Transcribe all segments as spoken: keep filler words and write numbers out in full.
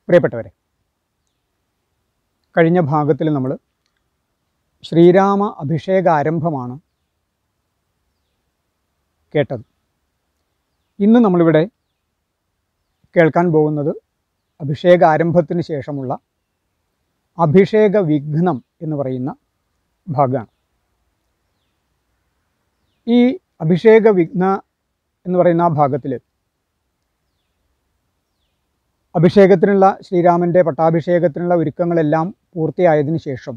പ്രിയപ്പെട്ടവരെ, കഴിഞ്ഞ ഭാഗത്തിൽ നമ്മൾ ശ്രീരാമ അഭിഷേകാരംഭമാണ് കേട്ടത്. ഇന്ന് നമ്മളിവിടെ കേൾക്കാൻ പോകുന്നത് അഭിഷേകാരംഭത്തിന് ശേഷമുള്ള അഭിഷേക വിഘ്നം എന്ന് പറയുന്ന ഭാഗമാണ്. ഈ അഭിഷേക വിഘ്ന എന്ന് പറയുന്ന ആ ഭാഗത്തിൽ അഭിഷേകത്തിനുള്ള ശ്രീരാമൻ്റെ പട്ടാഭിഷേകത്തിനുള്ള ഒരുക്കങ്ങളെല്ലാം പൂർത്തിയായതിനു ശേഷം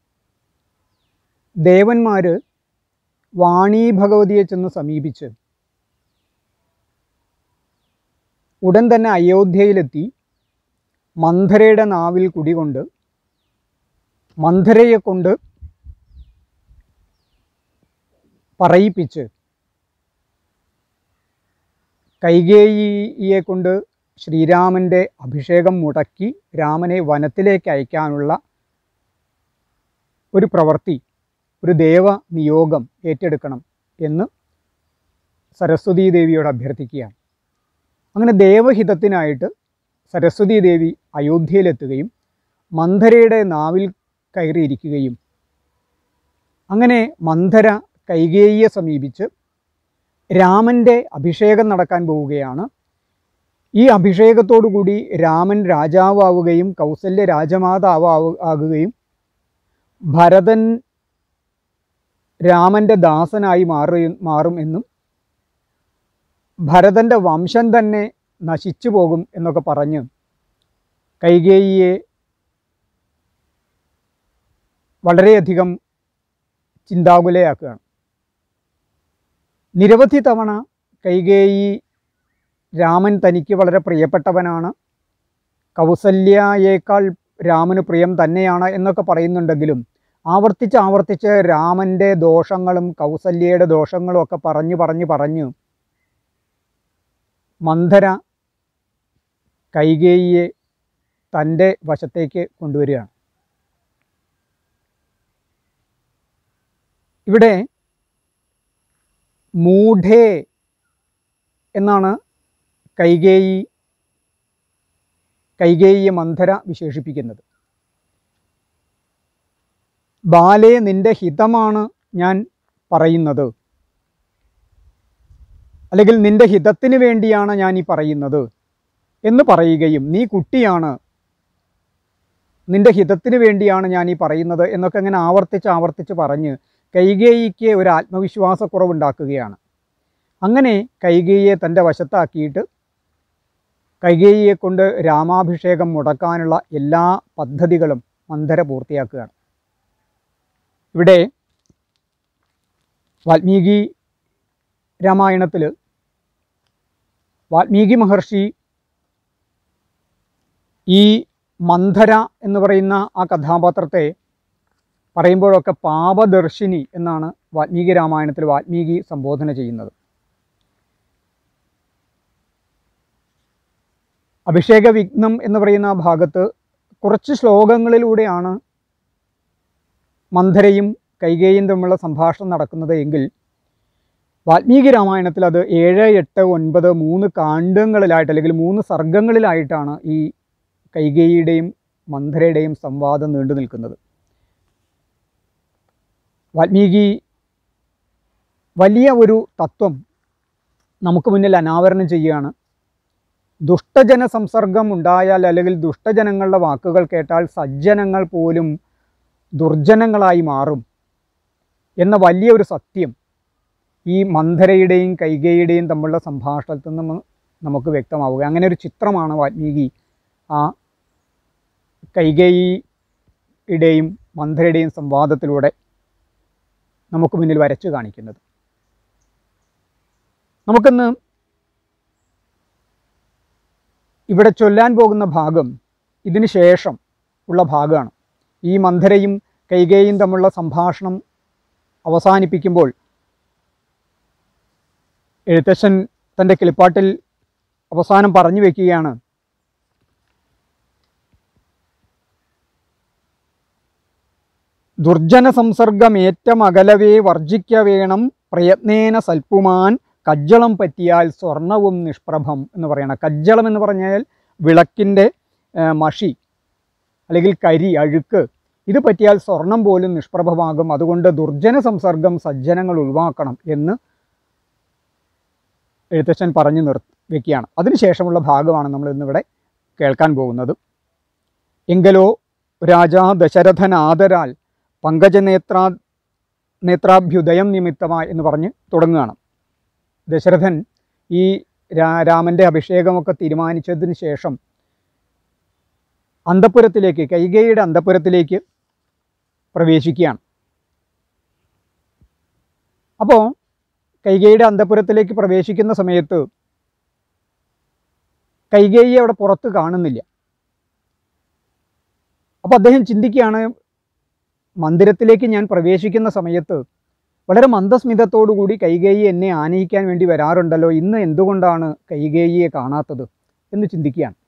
ദേവന്മാർ വാണീ ഭഗവതിയെ ചെന്ന് സമീപിച്ച് ഉടൻ തന്നെ അയോധ്യയിലെത്തി മന്ധരയുടെ നാവിൽ കുടികൊണ്ട് മന്ധരയെ കൊണ്ട് പറയിപ്പിച്ച് കൈകേയിയെ കൊണ്ട് ശ്രീരാമൻ്റെ അഭിഷേകം മുടക്കി രാമനെ വനത്തിലേക്ക് അയക്കാനുള്ള ഒരു പ്രവൃത്തി, ഒരു ദേവ നിയോഗം ഏറ്റെടുക്കണം എന്ന് സരസ്വതീ ദേവിയോട് അഭ്യർത്ഥിക്കുകയാണ്. അങ്ങനെ ദേവഹിതത്തിനായിട്ട് സരസ്വതീ ദേവി അയോധ്യയിലെത്തുകയും മന്ധരയുടെ നാവിൽ കയറിയിരിക്കുകയും അങ്ങനെ മന്ധര കൈകേയിയെ സമീപിച്ച് രാമൻ്റെ അഭിഷേകം നടക്കാൻ പോവുകയാണ്. ഈ അഭിഷേകത്തോടുകൂടി രാമൻ രാജാവാവുകയും കൗസല്യ രാജമാതാവ് ആകുകയും ഭരതൻ രാമൻ്റെ ദാസനായി മാറി മാറും എന്നും ഭരതൻ്റെ വംശം തന്നെ നശിച്ചു പോകും എന്നൊക്കെ പറഞ്ഞ് കൈകേയിയെ വളരെയധികം ചിന്താകുലയാക്കുകയാണ്. നിരവധി തവണ കൈകേയി രാമൻ തനിക്ക് വളരെ പ്രിയപ്പെട്ടവനാണ്, കൗസല്യയേക്കാൾ രാമന് പ്രിയം തന്നെയാണ് എന്നൊക്കെ പറയുന്നുണ്ടെങ്കിലും ആവർത്തിച്ച് ആവർത്തിച്ച് രാമൻ്റെ ദോഷങ്ങളും കൗസല്യയുടെ ദോഷങ്ങളും ഒക്കെ പറഞ്ഞു പറഞ്ഞു പറഞ്ഞു മന്ധര കൈകേയിയെ തൻ്റെ വശത്തേക്ക് കൊണ്ടുവരികയാണ്. ഇവിടെ മൂഢേ എന്നാണ് കൈകേയി കൈകേയിയെ മന്ധര വിശേഷിപ്പിക്കുന്നത്. ബാലേ, നിൻ്റെ ഹിതമാണ് ഞാൻ പറയുന്നത്, അല്ലെങ്കിൽ നിൻ്റെ ഹിതത്തിന് വേണ്ടിയാണ് ഞാൻ ഈ പറയുന്നത് എന്ന് പറയുകയും, നീ കുട്ടിയാണ്, നിൻ്റെ ഹിതത്തിന് വേണ്ടിയാണ് ഞാൻ ഈ പറയുന്നത് എന്നൊക്കെ അങ്ങനെ ആവർത്തിച്ച് ആവർത്തിച്ച് പറഞ്ഞ് കൈകേയിക്ക് ഒരു ആത്മവിശ്വാസക്കുറവുണ്ടാക്കുകയാണ്. അങ്ങനെ കൈകേയിയെ തൻ്റെ വശത്താക്കിയിട്ട് കൈകേയിയെ കൊണ്ട് രാമാഭിഷേകം മുടക്കാനുള്ള എല്ലാ പദ്ധതികളും മന്ധര പൂർത്തിയാക്കുകയാണ്. ഇവിടെ വാൽമീകി രാമായണത്തിൽ വാൽമീകി മഹർഷി ഈ മന്ധര എന്ന് പറയുന്ന ആ കഥാപാത്രത്തെ പറയുമ്പോഴൊക്കെ പാപദർശിനി എന്നാണ് വാൽമീകി രാമായണത്തിൽ വാൽമീകി സംബോധന ചെയ്യുന്നത്. അഭിഷേക വിഘ്നം എന്ന് പറയുന്ന ആ ഭാഗത്ത് കുറച്ച് ശ്ലോകങ്ങളിലൂടെയാണ് മന്ധരയും കൈകേയും തമ്മിലുള്ള സംഭാഷണം നടക്കുന്നത് എങ്കിൽ വാൽമീകി രാമായണത്തിൽ അത് ഏഴ് എട്ട് ഒൻപത് മൂന്ന് കാണ്ഡങ്ങളിലായിട്ട് അല്ലെങ്കിൽ മൂന്ന് സർഗങ്ങളിലായിട്ടാണ് ഈ കൈകേയിയുടെയും മന്ധരയുടെയും സംവാദം നീണ്ടു നിൽക്കുന്നത്. വാൽമീകി വലിയ ഒരു തത്വം നമുക്ക് മുന്നിൽ അനാവരണം ചെയ്യുകയാണ്. ദുഷ്ടജന സംസർഗം ഉണ്ടായാൽ അല്ലെങ്കിൽ ദുഷ്ടജനങ്ങളുടെ വാക്കുകൾ കേട്ടാൽ സജ്ജനങ്ങൾ പോലും ദുർജനങ്ങളായി മാറും എന്ന വലിയൊരു സത്യം ഈ മന്ധരയുടെയും കൈകേയിയുടെയും തമ്മിലുള്ള സംഭാഷണത്തിൽ നിന്ന് നമുക്ക് വ്യക്തമാവുക. അങ്ങനെ ഒരു ചിത്രമാണ് വാൽമീകി ആ കൈകേയിയുടെയും മന്ധരയുടെയും സംവാദത്തിലൂടെ നമുക്ക് മുന്നിൽ വരച്ചു കാണിക്കുന്നത്. നമുക്കിന്ന് ഇവിടെ ചൊല്ലാൻ പോകുന്ന ഭാഗം ഇതിന് ശേഷം ഉള്ള ഭാഗമാണ്. ഈ മന്ധരയും കൈകേയും തമ്മിലുള്ള സംഭാഷണം അവസാനിപ്പിക്കുമ്പോൾ എഴുത്തച്ഛൻ തൻ്റെ കിളിപ്പാട്ടിൽ അവസാനം പറഞ്ഞു വയ്ക്കുകയാണ്, ദുർജന സംസർഗമേറ്റമകലവേ വർജിക്ക വേണം പ്രയത്നേന സൽപ്പുമാൻ കജ്ജളം പറ്റിയാൽ സ്വർണവും നിഷ്പ്രഭം എന്ന് പറയണം. കജ്ജളം എന്ന് പറഞ്ഞാൽ വിളക്കിൻ്റെ മഷി അല്ലെങ്കിൽ കരി, അഴുക്ക് ഇത് പറ്റിയാൽ സ്വർണം പോലും നിഷ്പ്രഭമാകും. അതുകൊണ്ട് ദുർജന സംസർഗം സജ്ജനങ്ങൾ ഒഴിവാക്കണം എന്ന് എഴുത്തച്ഛൻ പറഞ്ഞു നിർ വെക്കുകയാണ്. അതിനുശേഷമുള്ള ഭാഗമാണ് നമ്മൾ ഇന്നിവിടെ കേൾക്കാൻ പോകുന്നത്. എങ്കലോ രാജാ ദശരഥൻ ആദരാൽ പങ്കജനേത്രാ നേത്രാഭ്യുദയം നിമിത്തമായി എന്ന് പറഞ്ഞ് തുടങ്ങുകയാണ്. ദശരഥൻ ഈ രാ രാമൻ്റെ അഭിഷേകമൊക്കെ തീരുമാനിച്ചതിന് ശേഷം അന്തഃപുരത്തിലേക്ക്, കൈകേയിയുടെ അന്തഃപുരത്തിലേക്ക് പ്രവേശിക്കുകയാണ്. അപ്പോൾ കൈകേയിയുടെ അന്തഃപുരത്തിലേക്ക് പ്രവേശിക്കുന്ന സമയത്ത് കൈകേയിയെ അവിടെ പുറത്ത് കാണുന്നില്ല. അപ്പോൾ അദ്ദേഹം ചിന്തിക്കുകയാണ്, മന്ദിരത്തിലേക്ക് ഞാൻ പ്രവേശിക്കുന്ന സമയത്ത് വളരെ മന്ദസ്മിതത്തോടുകൂടി കൈകേയി എന്നെ ആനയിക്കാൻ വേണ്ടി വരാറുണ്ടല്ലോ, ഇന്ന് എന്തുകൊണ്ടാണ് കൈകേയിയെ കാണാത്തത് എന്ന് ചിന്തിക്കുകയാണ്.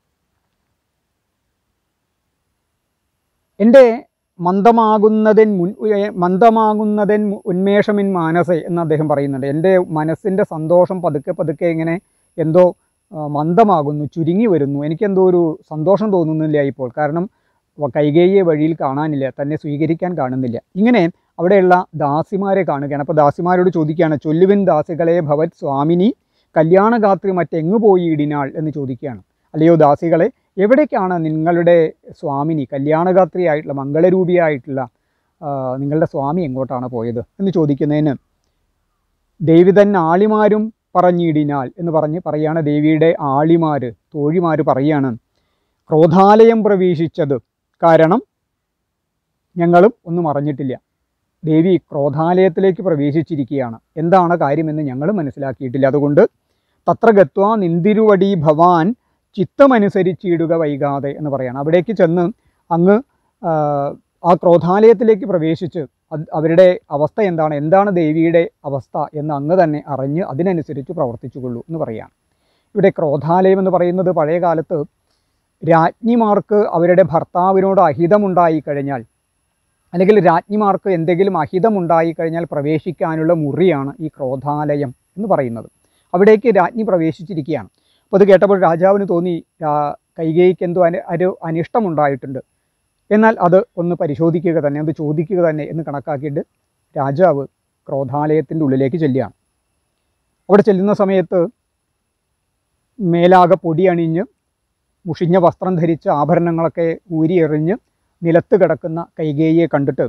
എൻ്റെ മന്ദമാകുന്നതിൻ മുൻ മന്ദമാകുന്നതിൻ ഉന്മേഷമിൻ മാനസേ എന്ന് അദ്ദേഹം പറയുന്നുണ്ട്. എൻ്റെ മനസ്സിൻ്റെ സന്തോഷം പതുക്കെ പതുക്കെ ഇങ്ങനെ എന്തോ മന്ദമാകുന്നു, ചുരുങ്ങി വരുന്നു, എനിക്കെന്തോ ഒരു സന്തോഷം തോന്നുന്നില്ല ഇപ്പോൾ. കാരണം കൈകേയിയെ വഴിയിൽ കാണാനില്ല, തന്നെ സ്വീകരിക്കാൻ കാണുന്നില്ല. ഇങ്ങനെ അവിടെയുള്ള ദാസിമാരെ കാണുകയാണ്. അപ്പോൾ ദാസിമാരോട് ചോദിക്കുകയാണ്, ചൊല്ലുവിൻ ദാസികളെ ഭവത് സ്വാമിനി കല്യാണഗാത്രി മറ്റെങ്ങു പോയിടിനാൾ എന്ന് ചോദിക്കുകയാണ്. അല്ലയോ ദാസികളെ, എവിടേക്കാണ് നിങ്ങളുടെ സ്വാമിനി, കല്യാണഗാത്രിയായിട്ടുള്ള മംഗളരൂപിയായിട്ടുള്ള നിങ്ങളുടെ സ്വാമി എങ്ങോട്ടാണ് പോയത് എന്ന് ചോദിക്കുന്നതിന് ദേവിതൻ ആളിമാരും പറഞ്ഞിടിനാൽ എന്ന് പറഞ്ഞ് പറയാണ്. ദേവിയുടെ ആളിമാർ, തോഴിമാർ പറയാണ്, ക്രോധാലയം പ്രവേശിച്ചത് കാരണം ഞങ്ങളും ഒന്നും അറിഞ്ഞിട്ടില്ല. ദേവി ക്രോധാലയത്തിലേക്ക് പ്രവേശിച്ചിരിക്കുകയാണ്, എന്താണ് കാര്യമെന്ന് ഞങ്ങൾ മനസ്സിലാക്കിയിട്ടില്ല. അതുകൊണ്ട് തത്ര ഗത്വാ നിന്തിരുവടി ഭവാൻ ചിത്തമനുസരിച്ചിടുക വൈകാതെ എന്ന് പറയാണ്. അവിടേക്ക് ചെന്ന് അങ്ങ് ആ ക്രോധാലയത്തിലേക്ക് പ്രവേശിച്ച് അവരുടെ അവസ്ഥ എന്താണ്, എന്താണ് ദേവിയുടെ അവസ്ഥ എന്ന് അങ്ങ് തന്നെ അറിഞ്ഞ് അതിനനുസരിച്ച് പ്രവർത്തിച്ചുകൊള്ളൂ എന്ന് പറയുകയാണ്. ഇവിടെ ക്രോധാലയം എന്ന് പറയുന്നത് പഴയ കാലത്ത് രാജ്ഞിമാർക്ക് അവരുടെ ഭർത്താവിനോട് അഹിതമുണ്ടായി കഴിഞ്ഞാൽ, അല്ലെങ്കിൽ രാജ്ഞിമാർക്ക് എന്തെങ്കിലും അഹിതമുണ്ടായി കഴിഞ്ഞാൽ പ്രവേശിക്കാനുള്ള മുറിയാണ് ഈ ക്രോധാലയം എന്ന് പറയുന്നത്. അവിടേക്ക് രാജ്ഞി പ്രവേശിച്ചിരിക്കുകയാണ്. അപ്പോൾ അത് കേട്ടപ്പോൾ രാജാവിന് തോന്നി, കൈകേയിക്ക് എന്തോ അനി ഒരു അനിഷ്ടമുണ്ടായിട്ടുണ്ട്, എന്നാൽ അത് ഒന്ന് പരിശോധിക്കുക തന്നെ, അത് ചോദിക്കുക തന്നെ എന്ന് കണക്കാക്കിയിട്ട് രാജാവ് ക്രോധാലയത്തിൻ്റെ ഉള്ളിലേക്ക് ചെല്ലുകയാണ്. അവിടെ ചെല്ലുന്ന സമയത്ത് മേലാകെ പൊടി അണിഞ്ഞ് മുഷിഞ്ഞ വസ്ത്രം ധരിച്ച് ആഭരണങ്ങളൊക്കെ ഊരി എറിഞ്ഞ് നിലത്ത് കിടക്കുന്ന കൈകേയിയെ കണ്ടിട്ട്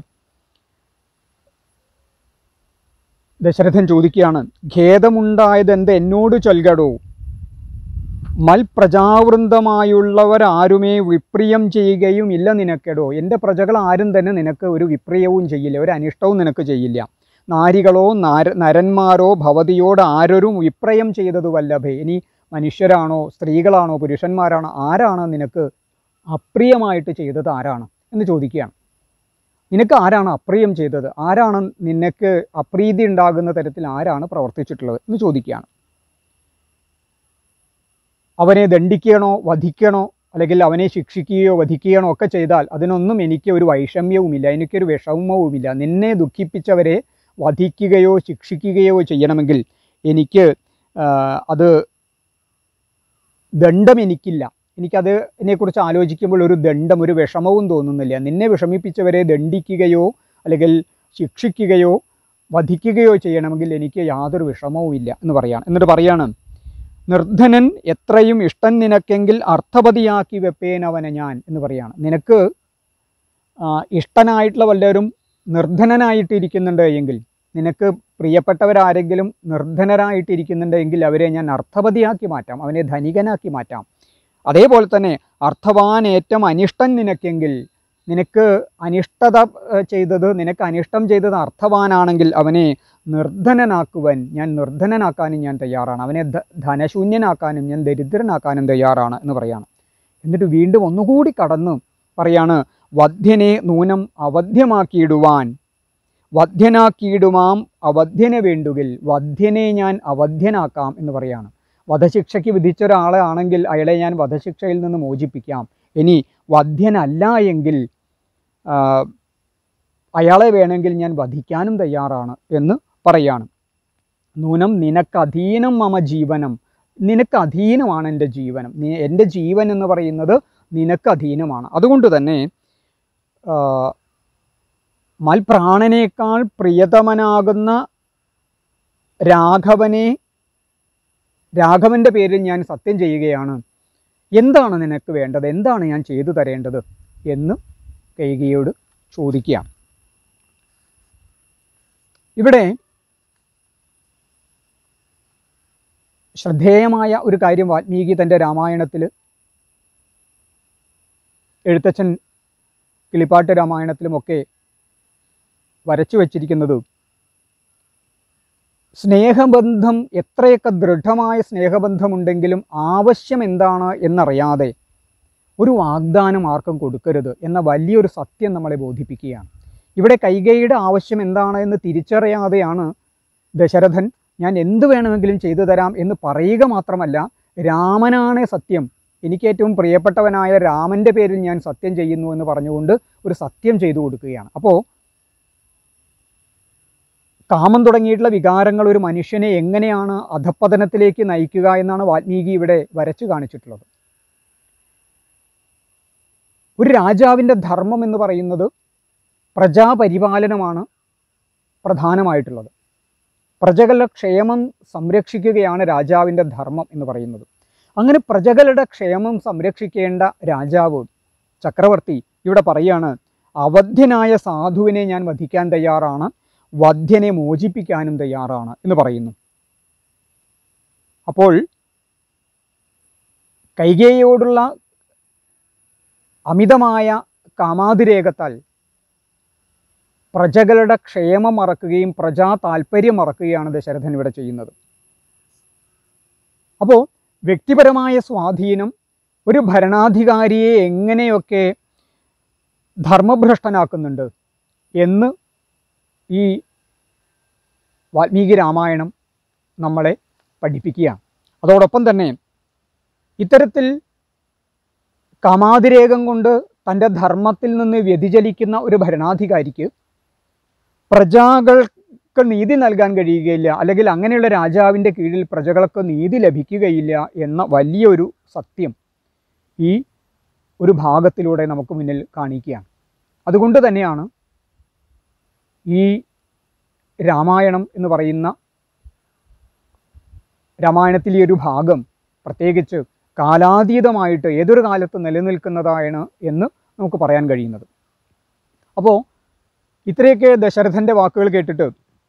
ദശരഥൻ ചോദിക്കുകയാണ്, ഖേദമുണ്ടായതെന്ത് എന്നോട് ചൊൽകടോ, മൽപ്രജാവൃന്ദമായുള്ളവരാരുമേ വിപ്രിയം ചെയ്യുകയും ഇല്ല നിനക്കെടോ. എൻ്റെ പ്രജകൾ ആരും തന്നെ നിനക്ക് ഒരു വിപ്രിയവും ചെയ്യില്ല, ഒരു അനിഷ്ടവും നിനക്ക് ചെയ്യില്ല. നാരികളോ നാര നരന്മാരോ ഭവതിയോട് ആരൊരും വിപ്രയം ചെയ്തതു വല്ലഭേ. ഇനി മനുഷ്യരാണോ സ്ത്രീകളാണോ പുരുഷന്മാരാണോ ആരാണ് നിനക്ക് അപ്രിയമായിട്ട് ചെയ്തത്, ആരാണ് എന്ന് ചോദിക്കുകയാണ്. നിനക്ക് ആരാണ് അപ്രിയം ചെയ്തത്, ആരാണ് നിനക്ക് അപ്രീതി ഉണ്ടാകുന്ന തരത്തിൽ ആരാണ് പ്രവർത്തിച്ചിട്ടുള്ളത് എന്ന് ചോദിക്കുകയാണ്. അവനെ ദണ്ഡിക്കണോ വധിക്കണോ അല്ലെങ്കിൽ അവനെ ശിക്ഷിക്കുകയോ വധിക്കുകയോ ഒക്കെ ചെയ്താൽ അതിനൊന്നും എനിക്ക് ഒരു വൈഷമ്യവുമില്ല, എനിക്കൊരു വിഷമവുമില്ല. നിന്നെ ദുഃഖിപ്പിച്ചവരെ വധിക്കുകയോ ശിക്ഷിക്കുകയോ ചെയ്യണമെങ്കിൽ എനിക്ക് അത് ദണ്ഡം എനിക്കില്ല, എനിക്കത് ഇതിനെക്കുറിച്ച് ആലോചിക്കുമ്പോൾ ഒരു ദണ്ഡം, ഒരു വിഷമവും തോന്നുന്നില്ല. നിന്നെ വിഷമിപ്പിച്ചവരെ ദണ്ഡിക്കുകയോ അല്ലെങ്കിൽ ശിക്ഷിക്കുകയോ വധിക്കുകയോ ചെയ്യണമെങ്കിൽ എനിക്ക് യാതൊരു വിഷമവും ഇല്ല എന്ന് പറയാണ്. എന്നിട്ട് പറയാണ്, നിർധനൻ എത്രയും ഇഷ്ടൻ നിനക്കെങ്കിൽ അർത്ഥപതിയാക്കി വെപ്പേനവനെ ഞാൻ എന്ന് പറയാണ്. നിനക്ക് ഇഷ്ടനായിട്ടുള്ള വല്ലവരും നിർധനനായിട്ടിരിക്കുന്നുണ്ട് എങ്കിൽ, നിനക്ക് പ്രിയപ്പെട്ടവരാരെങ്കിലും നിർധനരായിട്ടിരിക്കുന്നുണ്ട് എങ്കിൽ അവരെ ഞാൻ അർത്ഥപതിയാക്കി മാറ്റാം, അവനെ ധനികനാക്കി മാറ്റാം. അതേപോലെ തന്നെ അർത്ഥവാനേറ്റം അനിഷ്ടൻ നിനക്കെങ്കിൽ, നിനക്ക് അനിഷ്ടത ചെയ്തത് നിനക്ക് അനിഷ്ടം ചെയ്തത് അർത്ഥവാനാണെങ്കിൽ അവനെ നിർധനനാക്കുവാൻ ഞാൻ നിർധനനാക്കാനും ഞാൻ തയ്യാറാണ്, അവനെ ധനശൂന്യനാക്കാനും ഞാൻ ദരിദ്രനാക്കാനും തയ്യാറാണ് എന്ന് പറയാണ്. എന്നിട്ട് വീണ്ടും ഒന്നുകൂടി കടന്ന് പറയാണ്, വധ്യനെ നൂനം അവധ്യമാക്കിയിടുവാൻ, വധ്യനാക്കിയിടുമാം അവധ്യനെ വേണ്ടുകിൽ, വധ്യനെ ഞാൻ അവധ്യനാക്കാം എന്ന് പറയാണ്. വധശിക്ഷയ്ക്ക് വിധിച്ച ഒരാളെ ആണെങ്കിൽ അയാളെ ഞാൻ വധശിക്ഷയിൽ നിന്ന് മോചിപ്പിക്കാം. ഇനി വധ്യനല്ല എങ്കിൽ അയാളെ വേണമെങ്കിൽ ഞാൻ വധിക്കാനും തയ്യാറാണ് എന്ന് പറയാണ്. നൂനം നിനക്കധീനം മമ ജീവനം, നിനക്ക് അധീനമാണ് എൻ്റെ ജീവനം. നീ എൻ്റെ ജീവൻ എന്ന് പറയുന്നത് നിനക്ക് അധീനമാണ്. അതുകൊണ്ട് തന്നെ മൽപ്രാണനേക്കാൾ പ്രിയതമനാകുന്ന രാഘവനെ രാഘവൻ്റെ പേരിൽ ഞാൻ സത്യം ചെയ്യുകയാണ്. എന്താണ് നിനക്ക് വേണ്ടത്? എന്താണ് ഞാൻ ചെയ്തു തരേണ്ടത് എന്ന് കൈകേയിയോട് ചോദിക്കുക. ഇവിടെ ശ്രദ്ധേയമായ ഒരു കാര്യം വാൽമീകി തൻ്റെ രാമായണത്തിൽ, എഴുത്തച്ഛൻ കിളിപ്പാട്ട് രാമായണത്തിലുമൊക്കെ വരച്ചു വച്ചിരിക്കുന്നത്, സ്നേഹബന്ധം എത്രയൊക്കെ ദൃഢമായ സ്നേഹബന്ധമുണ്ടെങ്കിലും ആവശ്യം എന്താണ് എന്നറിയാതെ ഒരു വാഗ്ദാനം ആർക്കും കൊടുക്കരുത് എന്ന വലിയൊരു സത്യം നമ്മളെ ബോധിപ്പിക്കുകയാണ്. ഇവിടെ കൈകേയിയുടെ ആവശ്യം എന്താണ് എന്ന് തിരിച്ചറിയാതെയാണ് ദശരഥൻ ഞാൻ എന്ത് വേണമെങ്കിലും ചെയ്തു തരാം എന്ന് പറയുക മാത്രമല്ല, രാമനാണ് സത്യം, എനിക്ക് ഏറ്റവും പ്രിയപ്പെട്ടവനായ രാമൻ്റെ പേരിൽ ഞാൻ സത്യം ചെയ്യുന്നു എന്ന് പറഞ്ഞുകൊണ്ട് ഒരു സത്യം ചെയ്തു കൊടുക്കുകയാണ്. അപ്പോൾ കാമം തുടങ്ങിയിട്ടുള്ള വികാരങ്ങൾ ഒരു മനുഷ്യനെ എങ്ങനെയാണ് അധപ്പതനത്തിലേക്ക് നയിക്കുക എന്നാണ് വാൽമീകി ഇവിടെ വരച്ചു കാണിച്ചിട്ടുള്ളത്. ഒരു രാജാവിൻ്റെ ധർമ്മം എന്ന് പറയുന്നത് പ്രജാപരിപാലനമാണ് പ്രധാനമായിട്ടുള്ളത്. പ്രജകളുടെ ക്ഷേമം സംരക്ഷിക്കുകയാണ് രാജാവിൻ്റെ ധർമ്മം എന്ന് പറയുന്നത്. അങ്ങനെ പ്രജകളുടെ ക്ഷേമം സംരക്ഷിക്കേണ്ട രാജാവ് ചക്രവർത്തി ഇവിടെ പറയാണ്, അവധ്യനായ സാധുവിനെ ഞാൻ വധിക്കാൻ തയ്യാറാണ്, വധ്യനെ മോചിപ്പിക്കാനും തയ്യാറാണ് എന്ന് പറയുന്നു. അപ്പോൾ കൈകേയിയോടുള്ള അമിതമായ കാമാതിരേകത്താൽ പ്രജകളുടെ ക്ഷേമം മറക്കുകയും പ്രജാ താല്പര്യം മറക്കുകയാണ് ദശരഥൻ ഇവിടെ ചെയ്യുന്നത്. അപ്പോൾ വ്യക്തിപരമായ സ്വാധീനം ഒരു ഭരണാധികാരിയെ എങ്ങനെയൊക്കെ ധർമ്മഭ്രഷ്ടനാക്കുന്നുണ്ട് എന്ന് ഈ വാൽമീകി രാമായണം നമ്മളെ പഠിപ്പിക്കുകയാണ്. അതോടൊപ്പം തന്നെ ഇത്തരത്തിൽ കാമാതിരേകം കൊണ്ട് തൻ്റെ ധർമ്മത്തിൽ നിന്ന് വ്യതിചലിക്കുന്ന ഒരു ഭരണാധികാരിക്ക് പ്രജകൾക്ക് നീതി നൽകാൻ കഴിയുകയില്ല, അല്ലെങ്കിൽ അങ്ങനെയുള്ള രാജാവിൻ്റെ കീഴിൽ പ്രജകൾക്ക് നീതി ലഭിക്കുകയില്ല എന്ന വലിയൊരു സത്യം ഈ ഒരു ഭാഗത്തിലൂടെ നമുക്ക് മുന്നിൽ കാണിക്കുകയാണ്. അതുകൊണ്ട് തന്നെയാണ് ഈ രാമായണം എന്ന് പറയുന്ന രാമായണത്തിലെ ഒരു ഭാഗം പ്രത്യേകിച്ച് കാലാതീതമായിട്ട് ഏതൊരു കാലത്ത് നിലനിൽക്കുന്നതാണ് എന്ന് നമുക്ക് പറയാൻ കഴിയുന്നത്. അപ്പോൾ ഇത്രയൊക്കെ ദശരഥൻ്റെ വാക്കുകൾ കേട്ടിട്ട്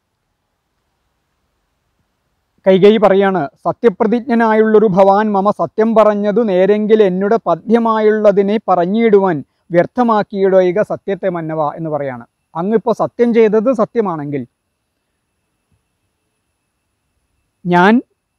കൈകേയി പറയാണ്, സത്യപ്രതിജ്ഞനായുള്ളൊരു ഭവാൻ മമ സത്യം പറഞ്ഞതു നേരെങ്കിൽ എന്നുടെ പദ്യമായുള്ളതിനെ പറഞ്ഞിടുവാൻ വ്യർത്ഥമാക്കിയിടുക സത്യത്തെ മന്നവ എന്ന് പറയാണ്. അങ്ങിപ്പോൾ സത്യം ചെയ്തത് സത്യമാണെങ്കിൽ ഞാൻ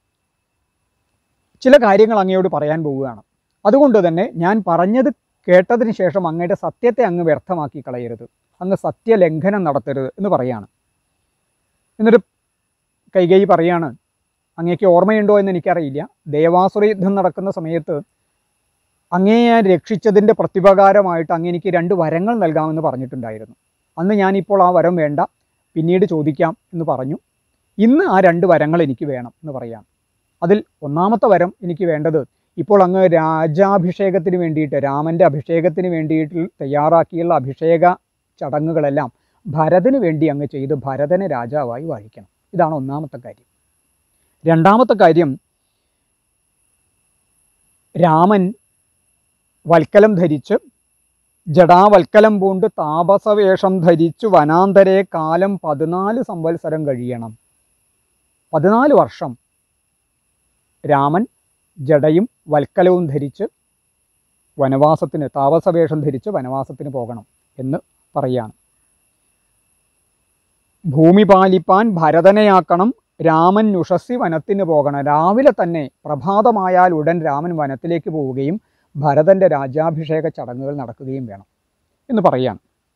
ചില കാര്യങ്ങൾ അങ്ങയോട് പറയാൻ പോവുകയാണ്. അതുകൊണ്ട് തന്നെ ഞാൻ പറഞ്ഞത് കേട്ടതിന് ശേഷം അങ്ങയുടെ സത്യത്തെ അങ്ങ് വ്യർത്ഥമാക്കി കളയരുത്, അങ്ങ് സത്യലംഘനം നടത്തരുത് എന്ന് പറയാണ്. എന്നിട്ട് കൈകേയി പറയാണ്, അങ്ങേക്ക് ഓർമ്മയുണ്ടോ എന്ന് എനിക്കറിയില്ല, ദേവാസുര യുദ്ധം നടക്കുന്ന സമയത്ത് അങ്ങേ ഞാൻ രക്ഷിച്ചതിൻ്റെ പ്രത്യുപകാരമായിട്ട് അങ്ങ് എനിക്ക് രണ്ട് വരങ്ങൾ നൽകാമെന്ന് പറഞ്ഞിട്ടുണ്ടായിരുന്നു. അന്ന് ഞാനിപ്പോൾ ആ വരം വേണ്ട, പിന്നീട് ചോദിക്കാം എന്ന് പറഞ്ഞു. ഇന്ന് ആ രണ്ട് വരങ്ങൾ എനിക്ക് വേണം എന്ന് പറയാം. അതിൽ ഒന്നാമത്തെ വരം എനിക്ക് വേണ്ടത്, ഇപ്പോൾ അങ്ങ് രാജാഭിഷേകത്തിന് വേണ്ടിയിട്ട്, രാമൻ്റെ അഭിഷേകത്തിന് വേണ്ടിയിട്ട് തയ്യാറാക്കിയുള്ള അഭിഷേക ചടങ്ങുകളെല്ലാം ഭരതന് വേണ്ടി അങ്ങ് ചെയ്ത് ഭരതനെ രാജാവായി വാഴിക്കണം. ഇതാണ് ഒന്നാമത്തെ കാര്യം. രണ്ടാമത്തെ കാര്യം, രാമൻ വൽക്കലം ധരിച്ച് ജടാവൽക്കലം പൂണ്ട് താപസവേഷം ധരിച്ചു വനാന്തരെ കാലം പതിനാല് സംവത്സരം കഴിയണം. പതിനാല് വർഷം രാമൻ ജടയും വൽക്കലവും ധരിച്ച് വനവാസത്തിന്, താപസവേഷം ധരിച്ച് വനവാസത്തിന് പോകണം എന്ന് പറയാണ്. ഭൂമി പാലിപ്പാൻ ഭരതനെയാക്കണം, രാമൻ ഉഷസ്സി വനത്തിന് പോകണം. രാവിലെ തന്നെ പ്രഭാതമായാൽ ഉടൻ രാമൻ വനത്തിലേക്ക് പോവുകയും ഭരതൻ്റെ രാജ്യാഭിഷേക ചടങ്ങുകൾ നടക്കുകയും വേണം എന്ന് പറയാണ്.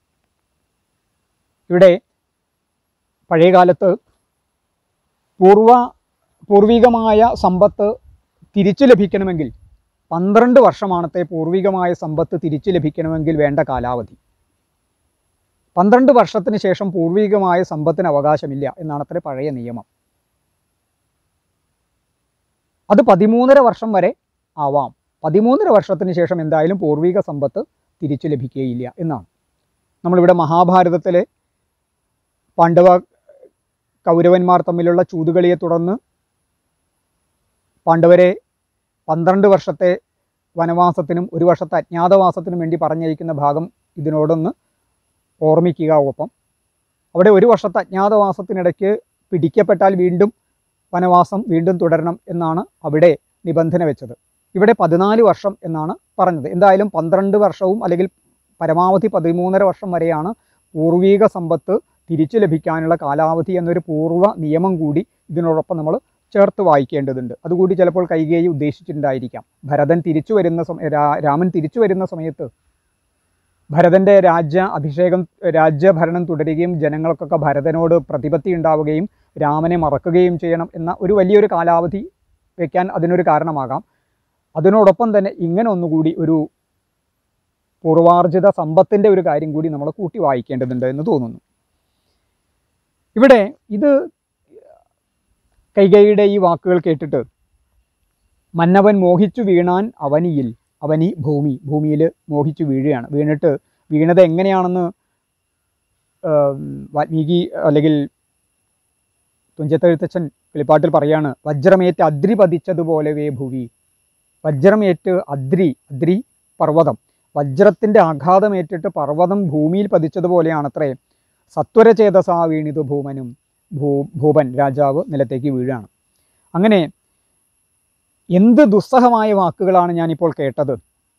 ഇവിടെ പഴയകാലത്ത് പൂർവ പൂർവികമായ സമ്പത്ത് തിരിച്ചു ലഭിക്കണമെങ്കിൽ പന്ത്രണ്ട് വർഷമാണത്തെ പൂർവികമായ സമ്പത്ത് തിരിച്ചു ലഭിക്കണമെങ്കിൽ വേണ്ട കാലാവധി. പന്ത്രണ്ട് വർഷത്തിന് ശേഷം പൂർവികമായ സമ്പത്തിന് അവകാശമില്ല എന്നാണ് അത്ര പഴയ നിയമം. അത് പതിമൂന്നര വർഷം വരെ ആവാം പതിമൂന്നര വർഷത്തിന് ശേഷം എന്തായാലും പൂർവിക സമ്പത്ത് തിരിച്ചു ലഭിക്കുകയില്ല എന്നാണ്. നമ്മളിവിടെ മഹാഭാരതത്തിലെ പാണ്ഡവ കൗരവന്മാർ തമ്മിലുള്ള ചൂതുകളിയെ തുടർന്ന് പാണ്ഡവരെ പന്ത്രണ്ട് വർഷത്തെ വനവാസത്തിനും ഒരു വർഷത്തെ അജ്ഞാതവാസത്തിനും വേണ്ടി പറഞ്ഞയക്കുന്ന ഭാഗം ഇതിനോടൊന്ന് ഓർമ്മിക്കുക. ഒപ്പം അവിടെ ഒരു വർഷത്തെ അജ്ഞാതവാസത്തിനിടയ്ക്ക് പിടിക്കപ്പെട്ടാൽ വീണ്ടും വനവാസം വീണ്ടും തുടരണം എന്നാണ് അവിടെ നിബന്ധന വെച്ചത്. ഇവിടെ പതിനാല് വർഷം എന്നാണ് പറഞ്ഞത്. എന്തായാലും പന്ത്രണ്ട് വർഷവും അല്ലെങ്കിൽ പരമാവധി പതിമൂന്നര വർഷം വരെയാണ് പൂർവീക സമ്പത്ത് തിരിച്ചു ലഭിക്കാനുള്ള കാലാവധി എന്നൊരു പൂർവ്വ നിയമം കൂടി ഇതിനോടൊപ്പം നമ്മൾ ചേർത്ത് വായിക്കേണ്ടതുണ്ട്. അതുകൂടി ചിലപ്പോൾ കൈകേയി ഉദ്ദേശിച്ചിട്ടുണ്ടായിരിക്കാം. ഭരതൻ തിരിച്ചു വരുന്ന സമയ രാമൻ തിരിച്ചു വരുന്ന സമയത്ത് ഭരതൻ്റെ രാജ്യ അഭിഷേകം രാജ്യഭരണം തുടരുകയും ജനങ്ങൾക്കൊക്കെ ഭരതനോട് പ്രതിപത്തി ഉണ്ടാവുകയും രാമനെ മറക്കുകയും ചെയ്യണം എന്ന ഒരു വലിയൊരു കാലാവധി വയ്ക്കാൻ അതിനൊരു കാരണമാകാം. അതിനോടൊപ്പം തന്നെ ഇങ്ങനെ ഒന്നുകൂടി ഒരു പൂർവാർജിത സമ്പത്തിൻ്റെ ഒരു കാര്യം കൂടി നമ്മൾ കൂട്ടി വായിക്കേണ്ടതുണ്ട് എന്ന് തോന്നുന്നു. ഇവിടെ ഇത് കൈകേയിയുടെ ഈ വാക്കുകൾ കേട്ടിട്ട് മന്നവൻ മോഹിച്ചു വീണാൻ അവനിയിൽ, അവനി ഭൂമി, ഭൂമിയിൽ മോഹിച്ചു വീഴുകയാണ്. വീണിട്ട് വീണത് എങ്ങനെയാണെന്ന് വാൽമീകി അല്ലെങ്കിൽ തുഞ്ചത്തെഴുത്തച്ഛൻ കിളിപ്പാട്ടിൽ പറയാണ്, വജ്രമേറ്റ് അദ്രി പതിച്ചതുപോലെ വേ ഭൂവി. വജ്രമേറ്റ് അദ്രി, അദ്രി പർവ്വതം, വജ്രത്തിൻ്റെ ആഘാതമേറ്റിട്ട് പർവ്വതം ഭൂമിയിൽ പതിച്ചതുപോലെയാണത്രേ സത്വരചേതസാ വീണിതു ഭൂമനും. ഭൂ ഭൂപൻ രാജാവ് നിലത്തേക്ക് വീഴാണ്. അങ്ങനെ എന്ത് ദുസ്സഹമായ വാക്കുകളാണ് ഞാനിപ്പോൾ കേട്ടത്.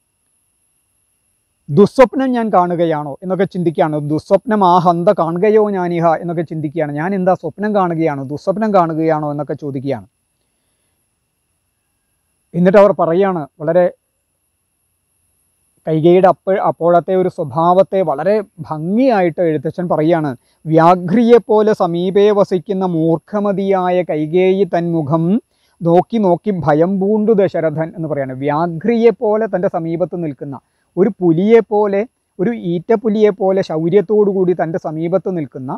ദുസ്വപ്നം ഞാൻ കാണുകയാണോ എന്നൊക്കെ ചിന്തിക്കുകയാണ്. ദുസ്വപ്നം ആ ഹന്ത കാണുകയോ ഞാനിഹ എന്നൊക്കെ ചിന്തിക്കുകയാണ്. ഞാൻ എന്താ സ്വപ്നം കാണുകയാണോ ദുസ്വപ്നം കാണുകയാണോ എന്നൊക്കെ ചോദിക്കുകയാണ്. എന്നിട്ട് അവർ പറയാണ്, വളരെ കൈകേയിയുടെ അപ്പ അപ്പോഴത്തെ ഒരു സ്വഭാവത്തെ വളരെ ഭംഗിയായിട്ട് എഴുത്തച്ഛൻ പറയാണ്, വ്യാഘ്രിയെപ്പോലെ സമീപേ വസിക്കുന്ന മൂർഖമതിയായ കൈകേയി തന്മുഖം നോക്കി നോക്കി ഭയം പൂണ്ടു ദശരഥൻ എന്ന് പറയാണ്. വ്യാഘ്രിയെപ്പോലെ തൻ്റെ സമീപത്ത് നിൽക്കുന്ന ഒരു പുലിയെപ്പോലെ, ഒരു ഈറ്റപ്പുലിയെപ്പോലെ ശൗര്യത്തോടു കൂടി തൻ്റെ സമീപത്ത് നിൽക്കുന്ന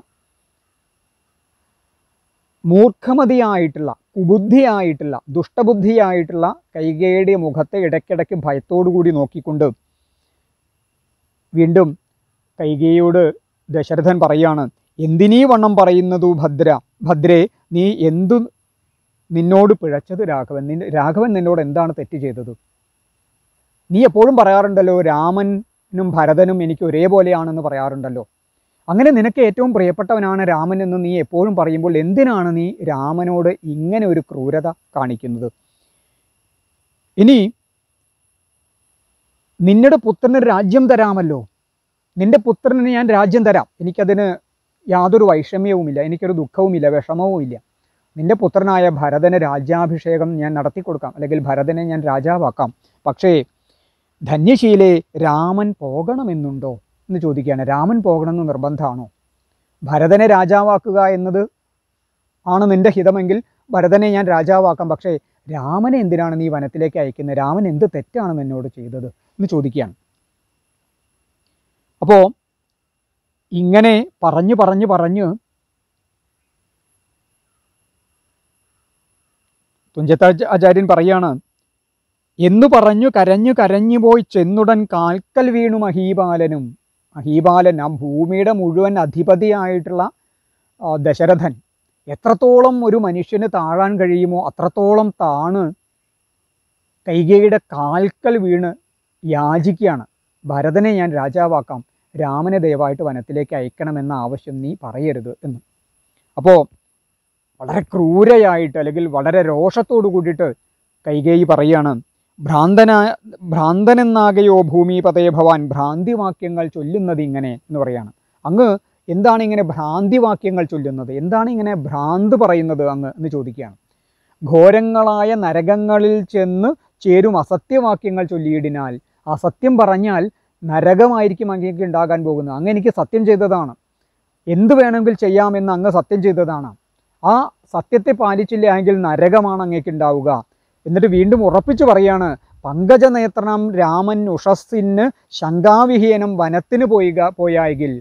മൂർഖമതിയായിട്ടുള്ള, കുബുദ്ധിയായിട്ടുള്ള, ദുഷ്ടബുദ്ധിയായിട്ടുള്ള കൈകേയിയുടെ മുഖത്തെ ഇടയ്ക്കിടയ്ക്ക് ഭയത്തോടു കൂടി നോക്കിക്കൊണ്ട് വീണ്ടും കൈകേയിയോട് ദശരഥൻ പറയാണ്, എന്തിനീ വണ്ണം പറയുന്നതു ഭദ്ര, ഭദ്രേ നീ എന്തു നിന്നോട് പിഴച്ചത് രാഘവൻ, നിൻ രാഘവൻ നിന്നോട് എന്താണ് തെറ്റ് ചെയ്തത്? നീ എപ്പോഴും പറയാറുണ്ടല്ലോ രാമനും ഭരതനും എനിക്ക് ഒരേപോലെയാണെന്ന് പറയാറുണ്ടല്ലോ. അങ്ങനെ നിനക്ക് ഏറ്റവും പ്രിയപ്പെട്ടവനാണ് രാമൻ എന്ന് നീ എപ്പോഴും പറയുമ്പോൾ എന്തിനാണ് നീ രാമനോട് ഇങ്ങനെ ഒരു ക്രൂരത കാണിക്കുന്നത്? ഇനി നിങ്ങളുടെ പുത്രന് രാജ്യം തരാമല്ലോ, നിന്റെ പുത്രന് ഞാൻ രാജ്യം തരാം, എനിക്കതിന് യാതൊരു വൈഷമ്യവുമില്ല, എനിക്കൊരു ദുഃഖവുമില്ല, വിഷമവുമില്ല. നിന്റെ പുത്രനായ ഭരതന് രാജ്യാഭിഷേകം ഞാൻ നടത്തി കൊടുക്കാം, അല്ലെങ്കിൽ ഭരതനെ ഞാൻ രാജാവാക്കാം. പക്ഷേ ധന്യശീലേ രാമൻ പോകണമെന്നുണ്ടോ എന്ന് ചോദിക്കുകയാണ്. രാമൻ പോകണമെന്ന് നിർബന്ധമാണോ? ഭരതനെ രാജാവാക്കുക എന്നത് ആണ് നിന്റെ ഹിതമെങ്കിൽ ഭരതനെ ഞാൻ രാജാവാക്കാം. പക്ഷേ രാമനെ എന്തിനാണ് നീ വനത്തിലേക്ക് അയക്കുന്നത്? രാമൻ എന്ത് തെറ്റാണ് നിന്നോട് ചെയ്തത് എന്ന് ചോദിക്കുകയാണ്. അപ്പോൾ ഇങ്ങനെ പറഞ്ഞു പറഞ്ഞു പറഞ്ഞു തുഞ്ചത്താചാര്യൻ പറയാണ്, എന്നു പറഞ്ഞു കരഞ്ഞു കരഞ്ഞു പോയി ചെന്നുടൻ കാൽക്കൽ വീണു മഹീപാലനും. മഹീപാലൻ, ആ ഭൂമിയുടെ മുഴുവൻ അധിപതിയായിട്ടുള്ള ദശരഥൻ, എത്രത്തോളം ഒരു മനുഷ്യന് താഴാൻ കഴിയുമോ അത്രത്തോളം താണ് കൈകേയിയുടെ കാൽക്കൽ വീണ് യാചിക്കുകയാണ്, ഭരതനെ ഞാൻ രാജാവാക്കാം, രാമനെ ദയവായിട്ട് വനത്തിലേക്ക് അയക്കണമെന്ന ആവശ്യം നീ പറയരുത് എന്ന്. അപ്പോൾ വളരെ ക്രൂരയായിട്ട് അല്ലെങ്കിൽ വളരെ രോഷത്തോടു കൂടിയിട്ട് കൈകേയി പറയാണ്, ഭ്രാന്തന ഭ്രാന്തനെന്നാകയോ ഭൂമിപതേ ഭവാൻ, ഭ്രാന്തിവാക്യങ്ങൾ ചൊല്ലുന്നത് ഇങ്ങനെ എന്ന് പറയാണ്. അങ്ങ് എന്താണ് ഇങ്ങനെ ഭ്രാന്തിവാക്യങ്ങൾ ചൊല്ലുന്നത്? എന്താണ് ഇങ്ങനെ ഭ്രാന്ത് പറയുന്നത് അങ്ങ് എന്ന് ചോദിക്കുകയാണ്. ഘോരങ്ങളായ നരകങ്ങളിൽ ചെന്ന് ചേരും അസത്യവാക്യങ്ങൾ ചൊല്ലിയിടിനാൽ, അസത്യം പറഞ്ഞാൽ നരകമായിരിക്കും അങ്ങേക്ക് ഉണ്ടാകാൻ പോകുന്നത്. അങ്ങ് എനിക്ക് സത്യം ചെയ്തതാണ്, എന്ത് വേണമെങ്കിൽ ചെയ്യാമെന്ന് അങ്ങ് സത്യം ചെയ്തതാണ്. ആ സത്യത്തെ പാലിച്ചില്ല എങ്കിൽ നരകമാണ് അങ്ങേക്ക് ഉണ്ടാവുക. എന്നിട്ട് വീണ്ടും ഉറപ്പിച്ചു പറയാണ്, പങ്കജനേത്രനാം രാമൻ ഉഷസ്സിന് ശങ്കാവിഹീനം വനത്തിന് പോയിക പോയായെങ്കിൽ,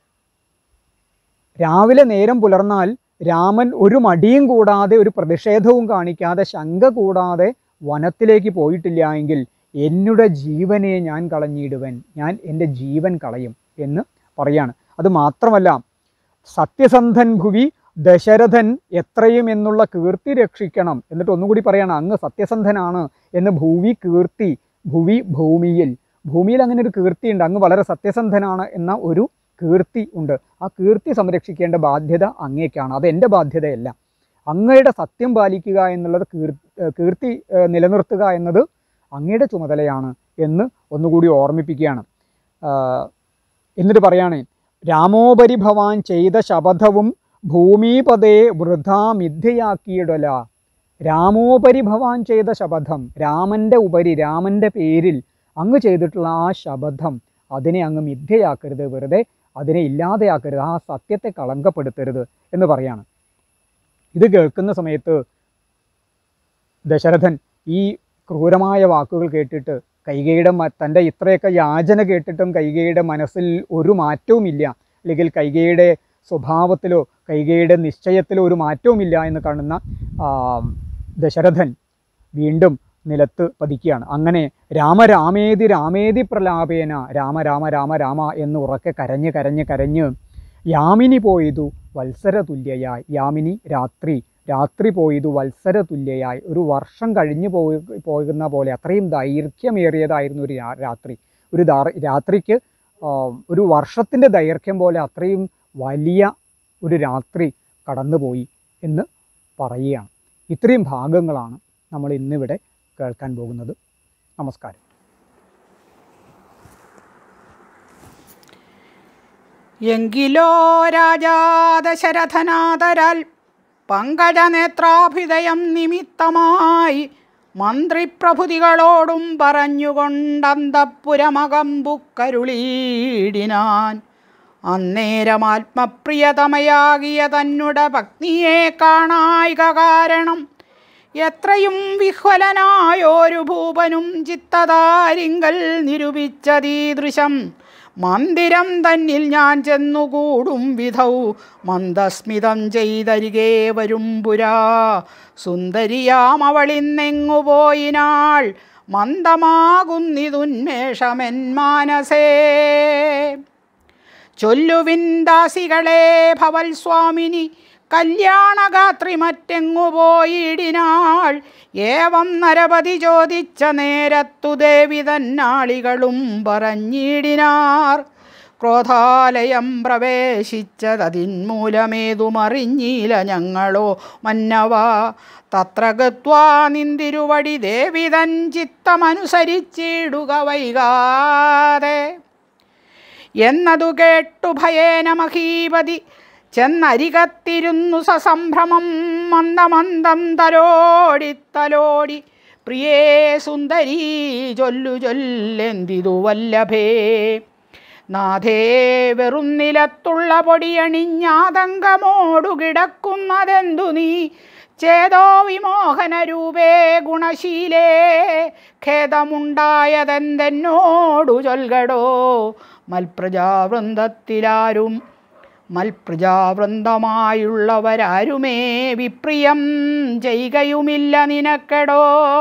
രാവിലെ നേരം പുലർന്നാൽ രാമൻ ഒരു മടിയും കൂടാതെ ഒരു പ്രതിഷേധവും കാണിക്കാതെ ശങ്ക കൂടാതെ വനത്തിലേക്ക് പോയിട്ടില്ല എങ്കിൽ എന്നുടെ ജീവനെ ഞാൻ കളഞ്ഞിടുവൻ, ഞാൻ എൻ്റെ ജീവൻ കളയും എന്ന് പറയാണ്. അത് മാത്രമല്ല, സത്യസന്ധൻ ഭുവി ദശരഥൻ എത്രയും എന്നുള്ള കീർത്തി രക്ഷിക്കണം. എന്നിട്ട് ഒന്നുകൂടി പറയാണ്, അങ്ങ് സത്യസന്ധനാണ് എന്ന് ഭൂവി കീർത്തി, ഭുവി ഭൂമിയിൽ, ഭൂമിയിൽ അങ്ങനെ ഒരു കീർത്തിയുണ്ട്, അങ്ങ് വളരെ സത്യസന്ധനാണ് എന്ന ഒരു കീർത്തി ഉണ്ട്. ആ കീർത്തി സംരക്ഷിക്കേണ്ട ബാധ്യത അങ്ങേക്കാണ്, അത് എൻ്റെ ബാധ്യതയല്ല. അങ്ങയുടെ സത്യം പാലിക്കുക എന്നുള്ളത്, കീർത്തി നിലനിർത്തുക എന്നത് അങ്ങയുടെ ചുമതലയാണ് എന്ന് ഒന്നുകൂടി ഓർമ്മിപ്പിക്കുകയാണ്. എന്നിട്ട് പറയാണ്, രാമോപരി ഭവാൻ ചെയ്ത ശപഥവും ഭൂമിപതേ വൃഥാ മിഥ്യയാക്കിയിടല. രാമോപരി ഭവാൻ ചെയ്ത ശപഥം, രാമൻ്റെ ഉപരി, രാമൻ്റെ പേരിൽ അങ്ങ് ചെയ്തിട്ടുള്ള ആ ശപഥം, അതിനെ അങ്ങ് മിഥ്യയാക്കരുത്, വെറുതെ അതിനെ ഇല്ലാതെയാക്കരുത്, ആ സത്യത്തെ കളങ്കപ്പെടുത്തരുത് എന്ന് പറയാണ്. ഇത് കേൾക്കുന്ന സമയത്ത് ദശരഥൻ ഈ ക്രൂരമായ വാക്കുകൾ കേട്ടിട്ട്, കൈകേയിയുടെ തൻ്റെ ഇത്രയൊക്കെ യാചന കേട്ടിട്ടും കൈകേയിയുടെ മനസ്സിൽ ഒരു മാറ്റവുമില്ല, അല്ലെങ്കിൽ കൈകേയിയുടെ സ്വഭാവത്തിലോ കൈകേയിയുടെ നിശ്ചയത്തിലോ ഒരു മാറ്റവുമില്ല എന്ന് കാണുന്ന ദശരഥൻ വീണ്ടും നിലത്ത് പതിക്കുകയാണ്. അങ്ങനെ രാമരാമേതി രാമേതി പ്രലാപേന, രാമ രാമ രാമ രാമ എന്ന് ഉറക്കെ കരഞ്ഞ് കരഞ്ഞ് കരഞ്ഞ് യാമിനി പോയതു വത്സര തുല്യയായി, യാമിനി രാത്രി, രാത്രി പോയതു വത്സര തുല്യയായി, ഒരു വർഷം കഴിഞ്ഞു പോയി പോകുന്ന പോലെ അത്രയും ദൈർഘ്യമേറിയതായിരുന്നു ഒരു രാത്രി. ഒരു രാത്രിക്ക് ഒരു വർഷത്തിൻ്റെ ദൈർഘ്യം പോലെ അത്രയും വലിയ ഒരു രാത്രി കടന്നുപോയി എന്ന് പറയുകയാണ്. ഇത്രയും ഭാഗങ്ങളാണ് നമ്മൾ ഇന്നിവിടെ കേൾക്കാൻ പോകുന്നത്. നമസ്കാരം. എങ്കിലോ രാജാ ദശരഥനാദരാൽ പങ്കജനേത്രാഭ്യുദയം നിമിത്തമായി മന്ത്രിപ്രഭുതികളോടും പറഞ്ഞുകൊണ്ടന്തപ്പുരമകമ്പുക്കരുളീടിനാൻ. അന്നേരമാത്മപ്രിയതമയാകിയ തന്നുടെ ഭക്തിയെ കാണായിക കാരണം എത്രയും വിഹ്വലനായോരു ഭൂപനും ചിത്തതാരിങ്കൽ നിരൂപിച്ചതീദൃശം മന്ദിരം തന്നിൽ ഞാൻ ചെന്നുകൂടും വിധൗ മന്ദസ്മിതം ചെയ്തരികെ വരും പുരാ. സുന്ദരിയാം അവളിന്നെങ്ങു പോയിനാൾ മന്ദമാകുന്നിതുന്മേഷമെൻ മാനസേ. ചൊല്ലുവിൻ ദാസികളെ ഭവൽ സ്വാമിനി കല്യാണഗാത്രി മറ്റെങ്ങു പോയിടിനാൾ. ഏവം നരപതി ചോദിച്ച നേരത്തു ദേവി തന്നാളികളും പറഞ്ഞിടിനാർ. ക്രോധാലയം പ്രവേശിച്ചതതിന്മൂലമേതുമറിഞ്ഞില്ല ഞങ്ങളോ മന്നവ. തത്ര ഗത്വാ നിന്തിരുവടി ദേവി തൻ ചിത്തമനുസരിച്ചിടുക വൈകാതെ. എന്നതു കേട്ടു ഭയേന മഹീപതി ചെന്നരികത്തിരുന്നു സസംഭ്രമം മന്ദമന്ദം തലോടി തലോടി പ്രിയേ സുന്ദരീ ചൊല്ലു ചൊല്ലെന്തിതു വല്ലഭേ. നാഥേ വെറും നിലത്തുള്ള പൊടിയണിഞ്ഞാതങ്കമോടു കിടക്കുന്നതെന്തു നീ ചേതോ വിമോഹനരൂപേ ഗുണശീലേ. ഖേദമുണ്ടായതെന്തെന്നോടു ചൊൽകടോ. മൽപ്രജാവൃന്ദത്തിലാരും മൽപ്രജാവൃന്ദമായുള്ളവരാരുമേ വിപ്രിയം ചെയ്യുകയുമില്ല നിനക്കെടോ.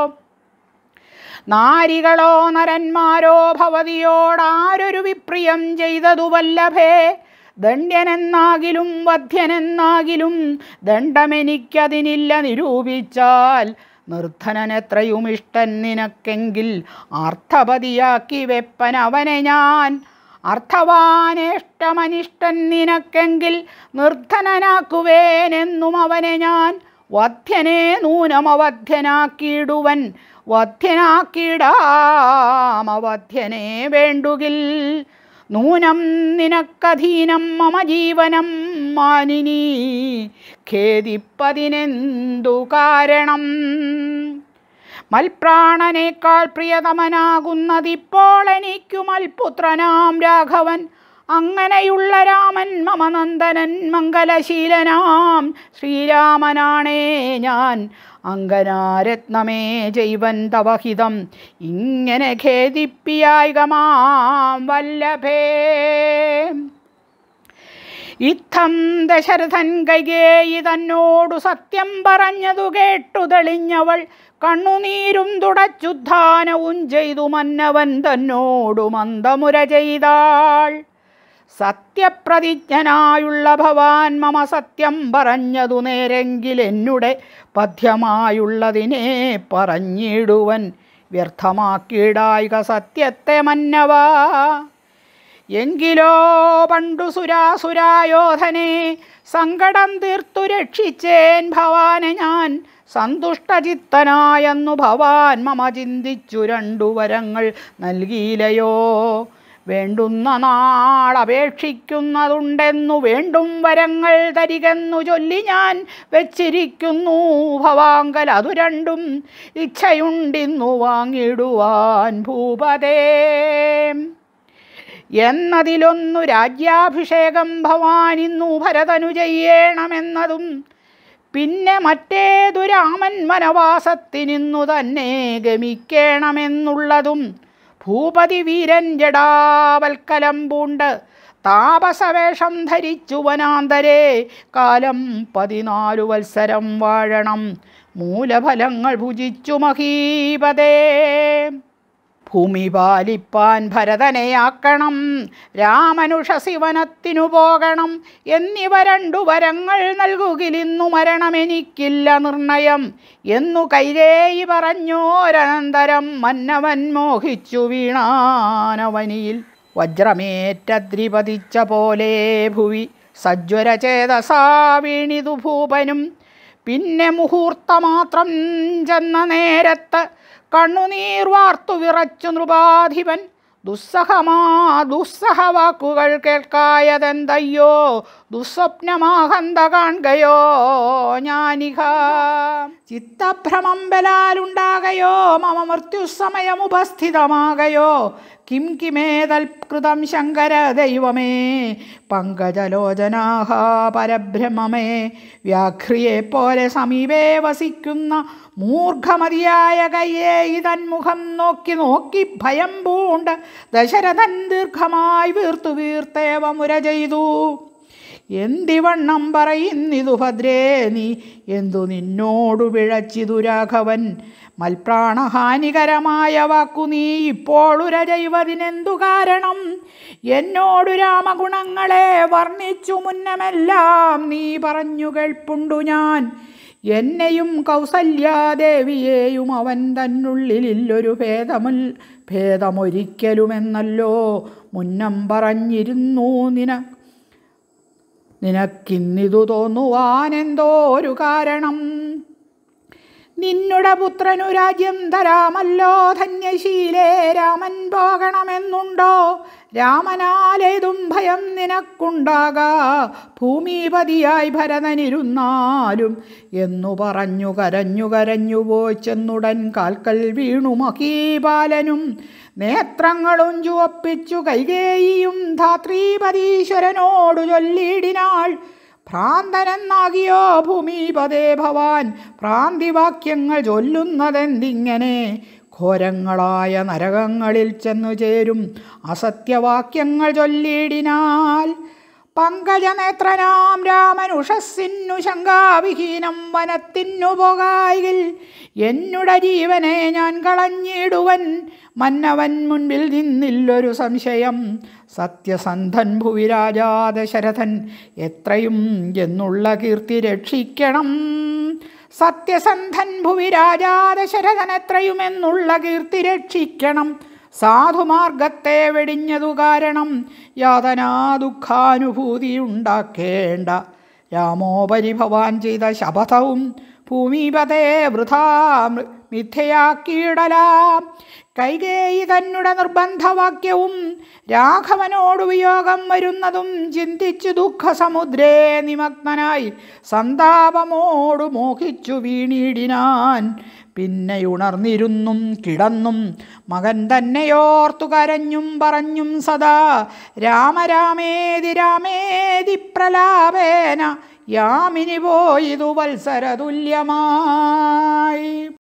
നാരികളോ നരന്മാരോ ഭവതിയോടാരൊരു വിപ്രിയം ചെയ്തതു വല്ലഭേ. ദണ്ഡ്യനെന്നാകിലും വധ്യനെന്നാകിലും ദണ്ഡമെനിക്കതിനില്ല നിരൂപിച്ചാൽ. നിർധനനെത്രയും ഇഷ്ടൻ നിനക്കെങ്കിൽ ആർത്ഥപതിയാക്കി വെപ്പനവനെ ഞാൻ. അർത്ഥവാനേഷ്ടമനിഷ്ടൻ നിനക്കെങ്കിൽ നിർധനനാക്കുവേനെന്നും അവനെ ഞാൻ. വധ്യനെ നൂനമവധ്യനാക്കിയിടുവൻ വധ്യനാക്കിടാമവധ്യനെ വേണ്ടുകിൽ. നൂനം നിനക്കധീനം മമ ജീവനം മാനിനി ഖേദിപ്പതിനെന്തു കാരണം. മൽപ്രാണനേക്കാൾ പ്രിയതമനാകുന്നതിപ്പോൾ എനിക്കു മൽപുത്രനാം രാഘവൻ. അങ്ങനെയുള്ള രാമൻ മമ നന്ദനൻ മംഗലശീലനാം ശ്രീരാമനാണേ ഞാൻ. അങ്കനാരത്നമേ ജൈവൻ തവഹിതം ഇങ്ങനെ ഖേദിപ്പിയായികമാം വല്ലഭേ. ഇത്തം ദശരഥൻ കൈകേയി തന്നോടു സത്യം പറഞ്ഞതു കേട്ടു തെളിഞ്ഞവൾ കണ്ണുനീരും തുടച്ചുദ്ധാനവും ചെയ്തു മന്നവൻ തന്നോടു മന്ദമുര ചെയ്താൾ. സത്യപ്രതിജ്ഞനായുള്ള ഭവാൻ മമ സത്യം പറഞ്ഞതു നേരെങ്കിൽ എന്നുടെ പഥ്യമായുള്ളതിനെ പറഞ്ഞിടുവൻ വ്യർത്ഥമാക്കിയിടായിക സത്യത്തെ മന്നവാ. എങ്കിലോ പണ്ടു സുരാസുരായോധനെ സങ്കടം തീർത്തു രക്ഷിച്ചേൻ ഭവാനെ ഞാൻ. സന്തുഷ്ടചിത്തനായെന്നു ഭവാൻ മമ ചിന്തിച്ചു രണ്ടു വരങ്ങൾ നൽകിയില്ലയോ. വേണ്ടുന്ന നാളപേക്ഷിക്കുന്നതുണ്ടെന്നു വേണ്ടും വരങ്ങൾ തരികെന്നു ചൊല്ലി ഞാൻ വെച്ചിരിക്കുന്നു ഭവാങ്കൽ അതു രണ്ടും ഇച്ഛയുണ്ടിന്നു വാങ്ങിടുവാൻ ഭൂപതേ. എന്നതിലൊന്നു രാജ്യാഭിഷേകം ഭവാനിന്നു ഭരതനു ചെയ്യണമെന്നതും പിന്നെ മറ്റേതു രാമൻ വനവാസത്തിനിന്നു തന്നെ ഗമിക്കണമെന്നുള്ളതും. ഭൂപതി വീരൻ ജടാവൽക്കലം പൂണ്ട് താപസവേഷം ധരിച്ചു വനാന്തരേ കാലം പതിനാലു വത്സരം വാഴണം മൂലഫലങ്ങൾ ഭുജിച്ചു മഹീപതേ. ഭൂമി പാലിപ്പാൻ ഭരതനെയാക്കണം രാമനുഷസി വനത്തിനു പോകണം എന്നിവ രണ്ടു വരങ്ങൾ നൽകുകിലിന്നു മരണമെനിക്കില്ല നിർണയം എന്നു കൈകേയി പറഞ്ഞോരനന്തരം മന്നവൻ മോഹിച്ചു വീണാനവനിയിൽ. വജ്രമേറ്റദ്രിപതിച്ച പോലെ ഭുവി സജ്വരചേതസാ വീണിതു ഭൂപനും. പിന്നെ മുഹൂർത്തമാത്രം ചെന്ന നേരത്ത് കണ്ണുനീർ വാർത്തു വിറച്ചു നൃപാധിപൻ. ദുസ്സഹമാ ദുസ്സഹവാക്കുകൾ കേൾക്കായതെന്തയ്യോ ദുസ്വപ്നമാഹന്ത കാൺകയോ ഞാനിഹ. ചിത്തഭ്രമം ബലാലുണ്ടാകയോ മമ മൃത്യുസമയമുപസ്ഥിതമാകയോ. കിം കിമേതൽകൃതം ശങ്കര ദൈവമേ പങ്കജലോചനാഹ പരബ്രഹ്മമേ. വ്യാഘ്രിയെ പോലെ സമീപേ വസിക്കുന്ന മൂർഖമതിയായ കയ്യേയി തന്മുഖം നോക്കി നോക്കി ഭയം പൂണ്ട് ദശരഥൻ ദീർഘമായി വീർത്തു വീർത്തേവ മുര ചെയ്തു. എന്തിവണ്ണം പറയുന്നിതു ഭദ്രേ നീ എന്തു നിന്നോടു പിഴച്ചിതു രാഘവൻ. മൽപ്രാണഹാനികരമായ വാക്കു നീ ഇപ്പോൾ ഉര ചെയ്വതിനെന്തു കാരണം. എന്നോടു രാമഗുണങ്ങളെ വർണ്ണിച്ചു മുന്നമെല്ലാം നീ പറഞ്ഞു കേൾപ്പുണ്ടു ഞാൻ. എന്നെയും കൗസല്യാദേവിയെയും അവൻ തന്നുള്ളിലൊരു ഭേദമുൽ ഭേദമൊരിക്കലുമെന്നല്ലോ മുന്നം പറഞ്ഞിരുന്നു നിന നിനക്കിന്നിതു തോന്നുവാനെന്തോ ഒരു കാരണം. നിന്നുടെ പുത്രനു രാജ്യം തരാമല്ലോ ധന്യശീലേ രാമൻ പോകണമെന്നുണ്ടോ. രാമനാലേതും ഭയം നിനക്കുണ്ടാകാ ഭൂമിപതിയായി ഭരതനിരുന്നാലും എന്നു പറഞ്ഞു കരഞ്ഞു കരഞ്ഞു പോയി ചെന്നുടൻ കാൽക്കൽ വീണു മഹീപാലനും. നേത്രങ്ങളും ചുവപ്പിച്ചു കൈകേയിയും ധാത്രീപതീശ്വരനോടു ചൊല്ലിയിടിനാൾ. ഭ്രാന്തനെന്നാകിയോ ഭൂമിപതേ ഭവാൻ ഭ്രാന്തിവാക്യങ്ങൾ ചൊല്ലുന്നതെന്തിങ്ങനെ. ഘോരങ്ങളായ നരകങ്ങളിൽ ചെന്നു ചേരും അസത്യവാക്യങ്ങൾ ചൊല്ലിയിടിനാൽ. പങ്കജനേത്രനാം രാമനുഷസ്സിന്നു ശങ്കാവിഹീനം വനത്തിന്നു പോകായിൽ എന്നുടെ ജീവനെ ഞാൻ കളഞ്ഞിടുവൻ. മന്നവൻ മുൻപിൽ നിന്നില്ലൊരു സംശയം സത്യസന്ധൻ ഭുവിരാജാ ദശരഥൻ എത്രയും എന്നുള്ള കീർത്തി രക്ഷിക്കണം. സത്യസന്ധൻ ഭുവിരാജാ ദശരഥൻ എത്രയുമെന്നുള്ള കീർത്തി രക്ഷിക്കണം. സാധുമാർഗത്തെ വെടിഞ്ഞതു കാരണം യാതനാ ദുഃഖാനുഭൂതി ഉണ്ടാക്കേണ്ട. രാമോപരി ഭവാൻ ചെയ്ത ശപഥവും ഭൂമിപതേ വൃഥാ മിഥ്യയാക്കിയിടലാം. കൈകേയി തന്നുടെ നിർബന്ധവാക്യവും രാഘവനോട് വിയോഗം വരുന്നതും ചിന്തിച്ചു ദുഃഖസമുദ്രേ നിമഗ്നനായി സന്താപമോടു മോഹിച്ചു വീണിടിനാൻ. പിന്നെ ഉണർന്നിരുന്നും കിടന്നും മകൻ തന്നെയോർത്തു കരഞ്ഞും പറഞ്ഞും സദാ രാമരാമേതി രാമേതി പ്രലാപേന യാമിനി പോയിതു വത്സരതുല്യമായി.